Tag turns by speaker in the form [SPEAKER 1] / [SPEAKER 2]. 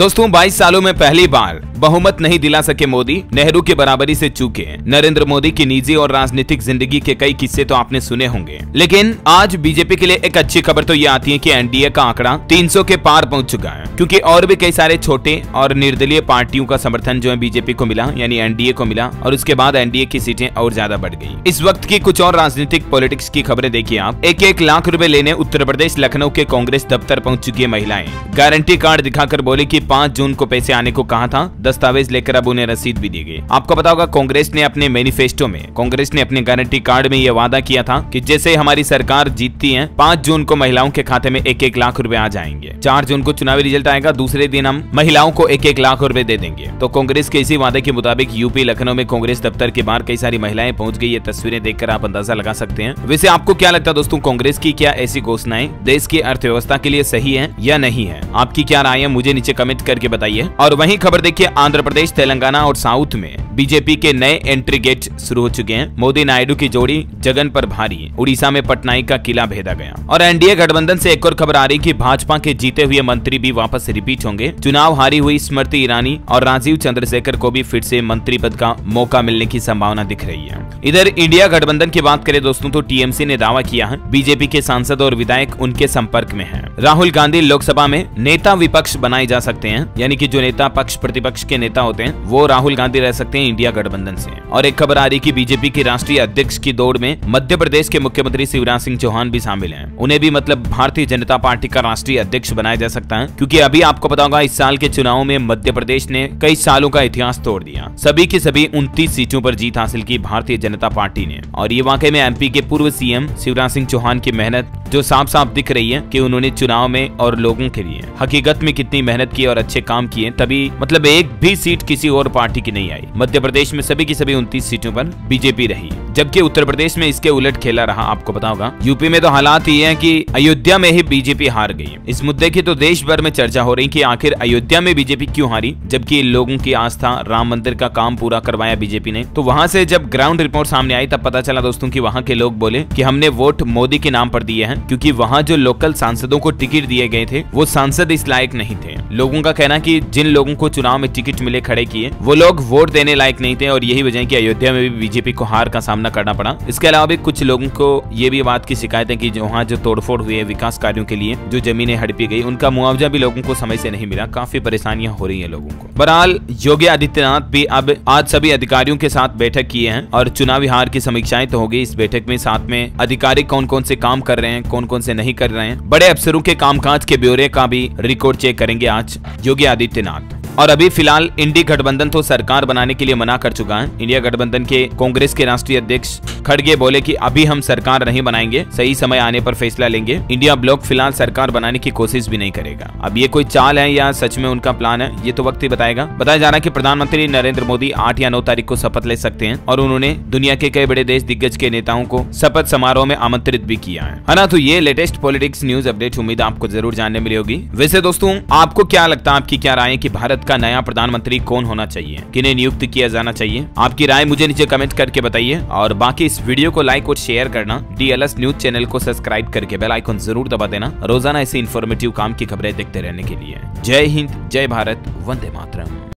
[SPEAKER 1] दोस्तों 22 सालों में पहली बार बहुमत नहीं दिला सके मोदी, नेहरू की बराबरी से चूके। नरेंद्र मोदी की निजी और राजनीतिक जिंदगी के कई किस्से तो आपने सुने होंगे, लेकिन आज बीजेपी के लिए एक अच्छी खबर तो ये आती है कि एनडीए का आंकड़ा 300 के पार पहुंच चुका है, क्योंकि और भी कई सारे छोटे और निर्दलीय पार्टियों का समर्थन जो है बीजेपी को मिला, यानी एनडीए को मिला, और उसके बाद एनडीए की सीटें और ज्यादा बढ़ गई। इस वक्त की कुछ और राजनीतिक पॉलिटिक्स की खबरें देखिए आप। 1-1 लाख रुपए लेने उत्तर प्रदेश लखनऊ के कांग्रेस दफ्तर पहुंच चुकी है महिलाएं। गारंटी कार्ड दिखाकर बोले कि 5 जून को पैसे आने को कहा था, दस्तावेज लेकर अब उन्हें रसीद भी दी गई। आपको पता होगा कांग्रेस ने अपने मैनिफेस्टो में, कांग्रेस ने अपने गारंटी कार्ड में यह वादा किया था कि जैसे हमारी सरकार जीतती है 5 जून को महिलाओं के खाते में 1-1 लाख रुपए आ जाएंगे। 4 जून को चुनावी रिजल्ट आएगा, दूसरे दिन हम महिलाओं को 1-1 लाख रुपए दे देंगे। तो कांग्रेस के इसी वादे के मुताबिक यूपी लखनऊ में कांग्रेस दफ्तर के बाहर कई सारी महिलाएं पहुंच गई। ये तस्वीरें देखकर आप अंदाजा लगा सकते हैं। वैसे आपको क्या लगता है दोस्तों, कांग्रेस की क्या ऐसी घोषणाएं देश की अर्थव्यवस्था के लिए सही है या नहीं है? आपकी क्या राय है, मुझे नीचे कमेंट करके बताइए। और वहीं खबर देखिए, आंध्र प्रदेश, तेलंगाना और साउथ में बीजेपी के नए एंट्री गेट शुरू हो चुके हैं। मोदी नायडू की जोड़ी जगन पर भारी, उड़ीसा में पटनायक का किला भेदा गया। और एनडीए गठबंधन से एक और खबर आ रही कि भाजपा के जीते हुए मंत्री भी वापस रिपीट होंगे। चुनाव हारी हुई स्मृति ईरानी और राजीव चंद्रशेखर को भी फिर से मंत्री पद का मौका मिलने की संभावना दिख रही है। इधर इंडिया गठबंधन की बात करें दोस्तों, तो टीएमसी ने दावा किया है बीजेपी के सांसद और विधायक उनके संपर्क में हैं। राहुल गांधी लोकसभा में नेता विपक्ष बनाए जा सकते हैं, यानी कि जो नेता पक्ष प्रतिपक्ष के नेता होते हैं वो राहुल गांधी रह सकते हैं इंडिया गठबंधन से। और एक खबर आ रही कि बीजेपी के राष्ट्रीय अध्यक्ष की दौड़ में मध्य प्रदेश के मुख्यमंत्री शिवराज सिंह चौहान भी शामिल हैं। उन्हें भी मतलब भारतीय जनता पार्टी का राष्ट्रीय अध्यक्ष बनाया जा सकता है, क्योंकि अभी आपको पता होगा इस साल के चुनाव में मध्य प्रदेश ने कई सालों का इतिहास तोड़ दिया। सभी की सभी 29 सीटों पर जीत हासिल की भारतीय जनता पार्टी ने। और ये वाकई में एमपी के पूर्व सीएम शिवराज सिंह चौहान की मेहनत जो साफ साफ दिख रही है कि उन्होंने चुनाव में और लोगों के लिए हकीकत में कितनी मेहनत की और अच्छे काम किए, तभी मतलब एक भी सीट किसी और पार्टी की नहीं आई। मध्य प्रदेश में सभी की सभी 29 सीटों पर बीजेपी रही, जबकि उत्तर प्रदेश में इसके उलट खेला रहा। आपको पता होगा यूपी में तो हालात ये है कि अयोध्या में ही बीजेपी हार गई। इस मुद्दे की तो देश भर में चर्चा हो रही कि आखिर अयोध्या में बीजेपी क्यों हारी, जबकि लोगों की आस्था राम मंदिर का काम पूरा करवाया बीजेपी ने। तो वहां से जब ग्राउंड रिपोर्ट सामने आई तब पता चला दोस्तों कि वहां के लोग बोले कि हमने वोट मोदी के नाम पर दिए हैं, क्योंकि वहां जो लोकल सांसदों को टिकट दिए गए थे वो सांसद इस लायक नहीं थे। लोगों का कहना कि जिन लोगों को चुनाव में टिकट मिले खड़े किए वो लोग वोट देने लायक नहीं थे, और यही वजह कि अयोध्या में भी बीजेपी को हार का सामना करना पड़ा। इसके अलावा भी कुछ लोगों को ये भी बात की शिकायत है कि वहाँ जो तोड़फोड़ हुई है विकास कार्यों के लिए, जो जमीनें हड़पी गई, उनका मुआवजा भी लोगों को समय से नहीं मिला। काफी परेशानियां हो रही है लोगों को। बहरहाल योगी आदित्यनाथ भी अब आज सभी अधिकारियों के साथ बैठक किए हैं और चुनावी हार की समीक्षाएं तो होगी इस बैठक में। साथ में अधिकारी कौन कौन से काम कर रहे हैं, कौन कौन से नहीं कर रहे हैं, बड़े अफसरों के कामकाज के ब्यौरे का भी रिकॉर्ड चेक करेंगे आज योगी आदित्यनाथ। और अभी फिलहाल इंडी गठबंधन तो सरकार बनाने के लिए मना कर चुका है। इंडिया गठबंधन के कांग्रेस के राष्ट्रीय अध्यक्ष खड़गे बोले कि अभी हम सरकार नहीं बनाएंगे, सही समय आने पर फैसला लेंगे। इंडिया ब्लॉक फिलहाल सरकार बनाने की कोशिश भी नहीं करेगा। अब ये कोई चाल है या सच में उनका प्लान है, ये तो वक्त ही बताएगा। बताया जा रहा है कि प्रधानमंत्री नरेंद्र मोदी 8 या 9 तारीख को शपथ ले सकते हैं, और उन्होंने दुनिया के कई बड़े देश दिग्गज के नेताओं को शपथ समारोह में आमंत्रित भी किया है ना। तो ये लेटेस्ट पॉलिटिक्स न्यूज अपडेट उम्मीद आपको जरूर जानने मिली होगी। वैसे दोस्तों आपको क्या लगता है, आपकी क्या राय है कि भारत का नया प्रधानमंत्री कौन होना चाहिए, किन्हें नियुक्त किया जाना चाहिए? आपकी राय मुझे नीचे कमेंट करके बताइए, और बाकी इस वीडियो को लाइक और शेयर करना, DLS न्यूज चैनल को सब्सक्राइब करके बेल आइकन जरूर दबा देना रोजाना ऐसी इन्फॉर्मेटिव काम की खबरें देखते रहने के लिए। जय हिंद, जय भारत, वंदे मातरम।